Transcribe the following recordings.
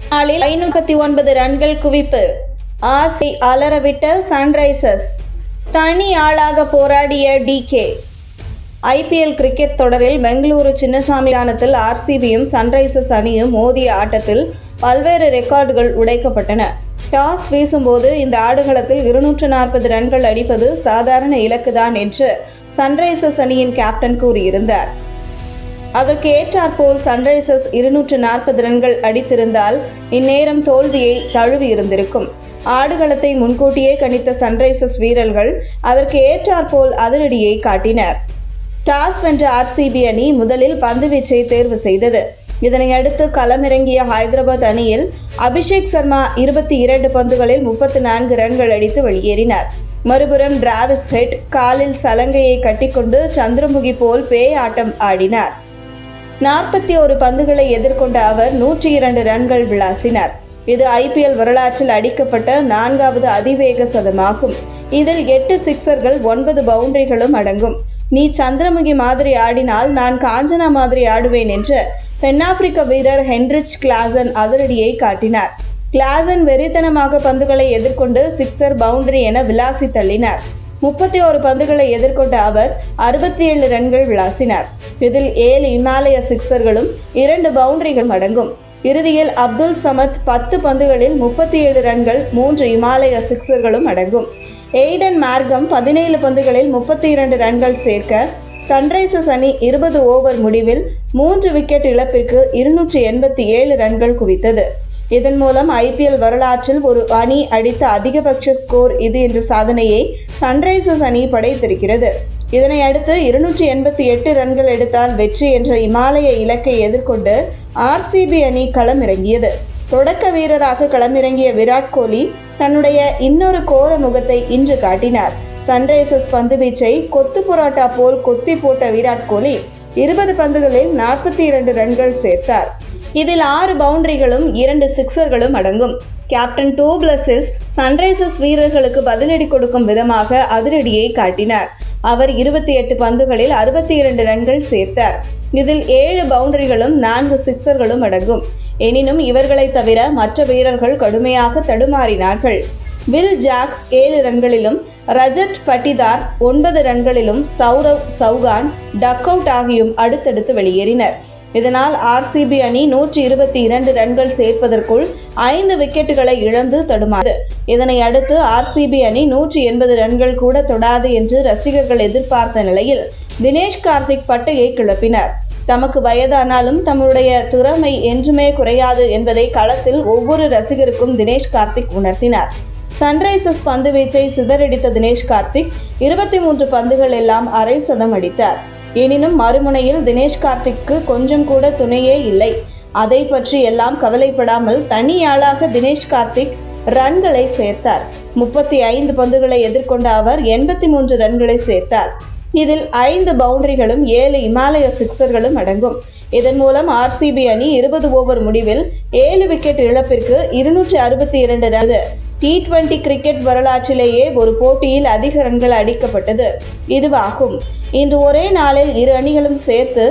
நாளில் 539 ரன்கள் குவிப்பு. ஆர்சி அலறவிட்ட சன்ரைசர்ஸ். தனி ஆளாக போராடிய டிகே. ஐபிஎல் கிரிக்கெட் தொடரில் பெங்களூரு சின்னசாமி மைதானத்தில் ஆர்சிபியும் சன்ரைசர்ஸ் அணியும் மோதிய ஆட்டத்தில் பல்வேறு ரெக்கார்டுகள் உடைக்கப்பட்டன. டாஸ் வீசும்போது இந்த ஆடுகளத்தில் 240 ரன்கள் அடிப்பது சாதாரண இலக்குதான் என்று சன்ரைசர்ஸ் அணியின் கேப்டன் கூறியிருந்தார். அதற்கு ஏற்றாற்போல் சன்ரைசர்ஸ் 240 ரன்கள் அடித்திருந்தால் இந்நேரம் தோல்வியை தழுவியிருந்திருக்கும். ஆடுகளத்தை முன்கூட்டியே கணித்த சன்ரைசர்ஸ் வீரர்கள் அதற்கு ஏற்றாற்போல் அதிரடியை காட்டினர். டாஸ் வென்ற ஆர்சிபி அணி முதலில் பந்துவீச்சை தேர்வு செய்தது. இதனையடுத்து களமிறங்கிய ஹைதராபாத் அணியில் அபிஷேக் சர்மா 22 பந்துகளில் 34 ரன்கள் அடித்து வெளியேறினார். மறுபுறம் டிராவிஸ் ஹெட் காலில் சலங்கையை கட்டிக்கொண்டு சந்திரமுகி போல் பேய் ஆட்டம் ஆடினார். 41 பந்துகளை எதிர்கொண்ட அவர் 102 ரன்கள் விளாசினார். இது ஐபிஎல் வரலாற்றில் அடிக்கப்பட்ட 4வது அதிவேக சதமாகும். இதில் 8 சிக்சர்கள் 9 பவுண்டரிகளும் அடங்கும். நீ சந்திரமுகி மாதிரி ஆடினால் நான் காஞ்சனா மாதிரி ஆடுவேன் என்று தென்னாப்பிரிக்க வீரர் ஹென்ரிச் கிளாசன் அதிரடியை காட்டினார். கிளாசன் வெறித்தனமாக பந்துகளை எதிர்கொண்டு சிக்சர், பவுண்டரி என விளாசி தள்ளினார். 31 பந்துகளை எதிர்கொண்ட அவர் 67 ரன்கள் விளாசினார். இதில் 7 இமாலய சிக்சர்களும் 2 பவுண்டரிகளும் அடங்கும். இறுதியில் அப்துல் சமத் 10 பந்துகளில் 37 ரன்கள், 3 இமாலய சிக்சர்களும் அடங்கும். எய்டன் மார்கம் 17 பந்துகளில் 32 ரன்கள் சேர்க்க சன்ரைசர்ஸ் அணி 20 ஓவர் முடிவில் 3 விக்கெட் இழப்பிற்கு 287 ரன்கள் குவித்தது. இதன் மூலம் ஐபிஎல் வரலாற்றில் ஒரு அணி அடித்த அதிகபட்ச ஸ்கோர் இது என்ற சாதனையை சன்ரைசர்ஸ் அணி படைத்திருக்கிறது. இதனை அடுத்து 288 ரன்கள் எடுத்தால் வெற்றி என்ற இமாலய இலக்கை எதிர்கொண்டு ஆர்சிபி அணி களமிறங்கியது. தொடக்க வீரராக களமிறங்கிய விராட் கோலி தன்னுடைய இன்னொரு கோர முகத்தை இன்று காட்டினார். சன்ரைசர்ஸ் பந்துவீச்சை கொத்து புரோட்டா போல் கொத்தி போட்ட விராட் கோலி 20 பந்துகளில் 42 ரன்கள் சேர்த்தார். இதில் 6 பவுண்டரிகளும் 2 சிக்சர்களும் அடங்கும். கேப்டன் டூ பிளஸிஸ் சன்ரைசர்ஸ் வீரர்களுக்கு பதிலடி கொடுக்கும் விதமாக அதிரடியை காட்டினார். அவர் 28 பந்துகளில் 62 ரன்கள் சேர்த்தார். இதில் 7 பவுண்டரிகளும் 4 சிக்சர்களும் அடங்கும். எனினும் இவர்களை தவிர மற்ற வீரர்கள் கடுமையாக தடுமாறினார்கள். வில் ஜாக்ஸ் 7 ரன்களிலும், ரஜத் பட்டிதார் 9 ரன்களிலும், சௌரவ் சௌகான் டக் அவுட் ஆகியும் அடுத்தடுத்து வெளியேறினர். இதனால் ஆர்சிபி அணி 122 ரன்கள் சேர்ப்பதற்குள் 5 விக்கெட்டுகளை இழந்து தடுமாறியது. இதனை அடுத்து ஆர்சிபி அணி 180 ரன்கள் கூட தொடாது என்று ரசிகர்கள் எதிர்பார்த்த நிலையில் தினேஷ் கார்த்திக் பட்டையை கிளப்பினார். தமக்கு வயதானாலும் தம்முடைய திறமை என்றுமே குறையாது என்பதை களத்தில் ஒவ்வொரு ரசிகருக்கும் தினேஷ் கார்த்திக் உணர்த்தினார். சன்ரைசர்ஸ் பந்துவீச்சை சிதறடித்த தினேஷ் கார்த்திக் 23 பந்துகள் எல்லாம் அரை சதம் அடித்தார். எனினும் மறுமுனையில் தினேஷ் கார்த்திக்கு கொஞ்சம் கூட துணையே இல்லை. அதை பற்றி எல்லாம் கவலைப்படாமல் தனியாளாக தினேஷ் கார்த்திக் ரன்களை சேர்த்தார். 35 பந்துகளை எதிர்கொண்ட அவர் 83 ரன்களை சேர்த்தார். இதில் 5 பவுண்டரிகளும் 7 இமாலய சிக்சர்களும் அடங்கும். இதன் மூலம் ஆர்சிபி அணி 20 ஓவர் முடிவில் 7 விக்கெட் இழப்பிற்கு 262 ரன். T20 கிரிக்கெட் வரலாற்றிலேயே ஒரு போட்டியில் அதிக ரன்கள் அடிக்கப்பட்டது இதுவாகும். இன்று ஒரே நாளில் இரு அணிகளும் சேர்த்து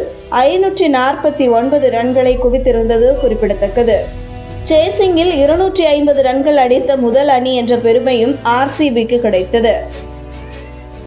549 ரன்களை குவித்திருந்தது குறிப்பிடத்தக்கது. சேசிங்கில் 250 ரன்கள் அடித்த முதல் அணி என்ற பெருமையும் ஆர்சிபிக்கு கிடைத்தது.